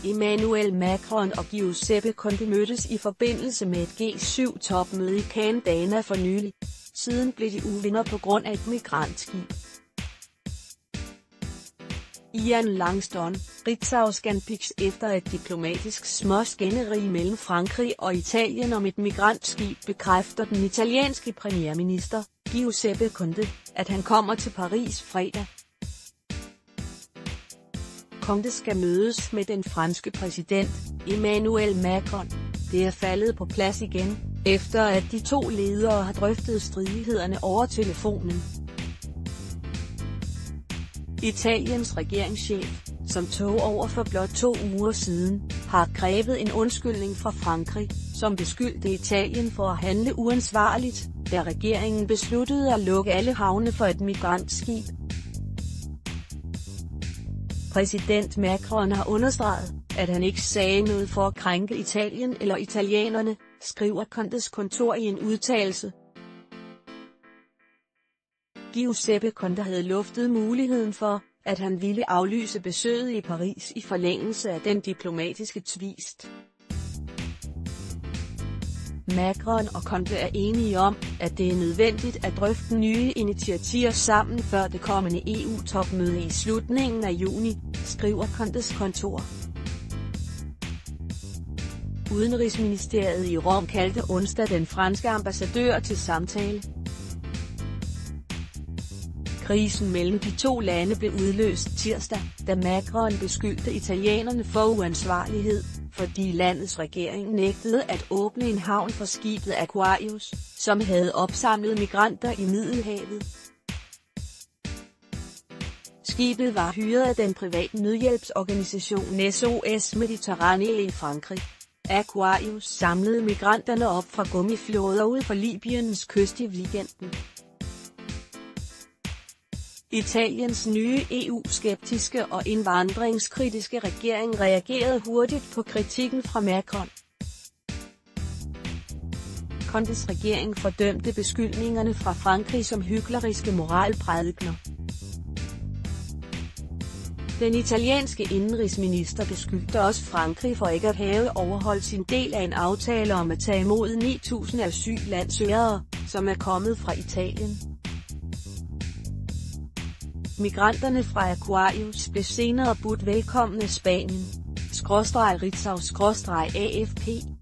Emmanuel Macron og Giuseppe Conte mødtes i forbindelse med et G7-topmøde i Cannes for nylig. Siden blev de uvenner på grund af et migrantskib. Ian Langstone, Ritzau Scandpix efter et diplomatisk småskænderi mellem Frankrig og Italien om et migrantskib bekræfter den italienske premierminister, Giuseppe Conte, at han kommer til Paris fredag. Conte skal mødes med den franske præsident, Emmanuel Macron. Det er faldet på plads igen, efter at de to ledere har drøftet stridighederne over telefonen. Italiens regeringschef, som tog over for blot 2 uger siden, har krævet en undskyldning fra Frankrig, som beskyldte Italien for at handle uansvarligt, da regeringen besluttede at lukke alle havne for et migrantskib. Præsident Macron har understreget, at han ikke sagde noget for at krænke Italien eller italienerne, skriver Contes kontor i en udtalelse. Giuseppe Conte havde luftet muligheden for, at han ville aflyse besøget i Paris i forlængelse af den diplomatiske tvist. Macron og Conte er enige om, at det er nødvendigt at drøfte nye initiativer sammen før det kommende EU-topmøde i slutningen af juni, skriver Contes kontor. Udenrigsministeriet i Rom kaldte onsdag den franske ambassadør til samtale. Krisen mellem de to lande blev udløst tirsdag, da Macron beskyldte italienerne for uansvarlighed, fordi landets regering nægtede at åbne en havn for skibet Aquarius, som havde opsamlet migranter i Middelhavet. Skibet var hyret af den private nødhjælpsorganisation SOS Méditerranée i Frankrig. Aquarius samlede migranterne op fra gummiflåder ud for Libyens kyst i weekenden. Italiens nye EU-skeptiske og indvandringskritiske regering reagerede hurtigt på kritikken fra Macron. Contes regering fordømte beskyldningerne fra Frankrig som hykleriske moralprædikener. Den italienske indenrigsminister beskyldte også Frankrig for ikke at have overholdt sin del af en aftale om at tage imod 9.000 asylansøgere, som er kommet fra Italien. Migranterne fra Aquarius blev senere budt velkommen af Spanien. /Ritzau/AFP